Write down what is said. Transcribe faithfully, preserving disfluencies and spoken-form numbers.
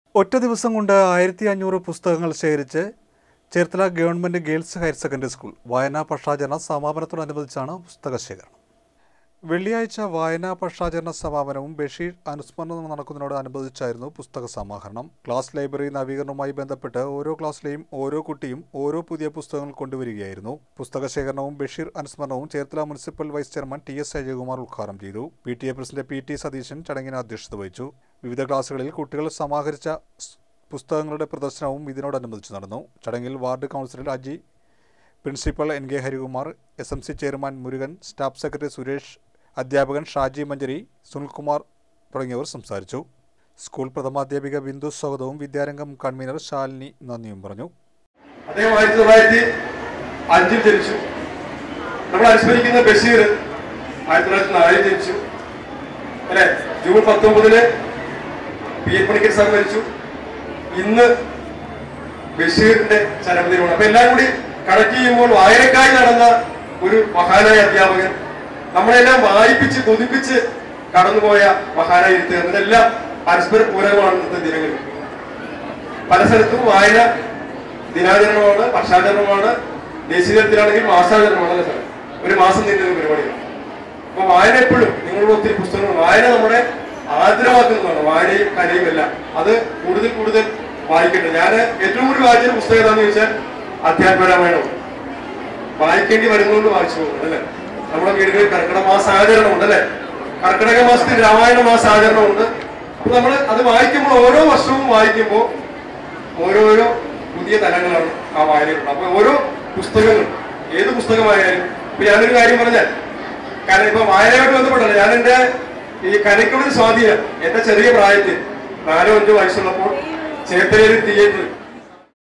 ഒറ്റ ദിവസം കൊണ്ട് ആയിരത്തി അഞ്ഞൂറ് പുസ്തകങ്ങൾ ശേഖരിച്ച് Cherthala government girls higher secondary school വായനാ പക്ഷാചരണ സമാപനത്തോടനുബന്ധിച്ചാണ് പുസ്തക ശേഖരണം. വെള്ളിയാഴ്ച വായനാ പക്ഷാചരണ സമാപനവും ബഷീർ അനുസ്മരണവും നടക്കുന്നതിനോടനുബന്ധിച്ചായിരുന്നു പുസ്തക സമാഹരണം. ക്ലാസ് ലൈബ്രറി നവീകരണവുമായി ബന്ധപ്പെട്ട് ഓരോ ക്ലാസ്സിലെയും ഓരോ കുട്ടിയും ഓരോ പുതിയ പുസ്തകങ്ങൾ കൊണ്ടുവരികയായിരുന്നു. പുസ്തക ശേഖരണവും ബഷീർ അനുസ്മരണവും Cherthala municipal vice chairman T S Ajayakumar ഉദ്ഘാടനം ചെയ്തു. P T A president P T Satheesan ചടങ്ങിന് അധ്യക്ഷത വഹിച്ചു. വിവിധ ക്ലാസുകളിൽ കുട്ടികൾ സമാഹരിച്ച പുസ്തകങ്ങളുടെ പ്രദർശനവും ഇതിനോടനുബന്ധിച്ച് നടന്നു. ചടങ്ങിൽ ward councillor Aji, principal N K Harikumar, S M C chairman Murugan, staff secretary Suresh, അധ്യാപകൻ ഷാജി മഞ്ചരി, സുനിൽകുമാർ തുടങ്ങിയവർ സംസാരിച്ചു. സ്കൂൾ പ്രഥമാധ്യാപിക ബിന്ദു സ്വാഗതവും വിദ്യാരംഗം കൺവീനർ ശാലിനി നന്ദിയും പറഞ്ഞു. അദ്ദേഹം ആയിരത്തി തൊള്ളായിരത്തി അഞ്ചിൽ ജനിച്ചു. നമ്മൾ അനുസ്മരിക്കുന്ന ബഷീർ ആയിരത്തി തൊള്ളായിരത്തി നാലിൽ ജനിച്ചു അല്ലെ. ജൂൺ പത്തൊമ്പതിന് പി എൻ പണിക്കർ സാർ മരിച്ചു. ഇന്ന് ബഷീറിന്റെ ചരമദിനമാണ്. അപ്പൊ എല്ലാം കൂടി കണക്ട് ചെയ്യുമ്പോൾ വായനക്കായി നടന്ന ഒരു മഹാനായ അധ്യാപകൻ, നമ്മളെല്ലാം വായിപ്പിച്ച് കൊതിപ്പിച്ച് കടന്നുപോയ മഹാനായ എഴുത്തുകാരൻ, ഇതെല്ലാം പരസ്പര പൂരകമാണ് ഇന്നത്തെ ദിനങ്ങളിൽ. പല സ്ഥലത്തും വായന ദിനാചരണമാണ്, വർഷാചരണമാണ്, ദേശീയ തലത്തിലാണെങ്കിൽ മാസാചരണമാണ്. സ്ഥലം ഒരു മാസം നീണ്ടുന്ന പരിപാടിയാണ്. അപ്പൊ വായന എപ്പോഴും നിങ്ങളുടെ ഒത്തിരി പുസ്തകങ്ങൾ വായന നമ്മുടെ ആദരവാക്കുന്നതാണ്. വായനയും കലയും എല്ലാം അത് കൂടുതൽ കൂടുതൽ വായിക്കേണ്ടത്. ഞാൻ ഏറ്റവും കൂടുതൽ വായിച്ച പുസ്തകം ഏതാണെന്ന് ചോദിച്ചാൽ അധ്യാത്മരാമായണമാണ്. വായിക്കേണ്ടി വരുന്നതുകൊണ്ട് വായിച്ചു പോകുന്നത് അല്ലെ. നമ്മുടെ വീടുകളിൽ കർക്കിടക മാസ ആചരണമുണ്ട് അല്ലെ. കർക്കിടക മാസത്തിൽ രാമായണ മാസ ആചരണമുണ്ട്. അപ്പൊ നമ്മൾ അത് വായിക്കുമ്പോൾ ഓരോ വർഷവും വായിക്കുമ്പോൾ ഓരോരോ പുതിയ തലങ്ങളാണ് ആ വായനയിലുള്ളത്. അപ്പൊ ഓരോ പുസ്തകങ്ങളും ഏത് പുസ്തകമായാലും ഇപ്പൊ ഞാനൊരു കാര്യം പറഞ്ഞാൽ, കാരണം ഇപ്പൊ വായനയായിട്ട് ബന്ധപ്പെട്ടല്ല, ഞാൻ എന്റെ ഈ കലയ്ക്കുള്ള സ്വാധീനം എന്റെ ചെറിയ പ്രായത്തിൽ നാലോ അഞ്ചോ വയസ്സുള്ളപ്പോൾ ചേർത്തലയിൽ തിയേറ്ററിൽ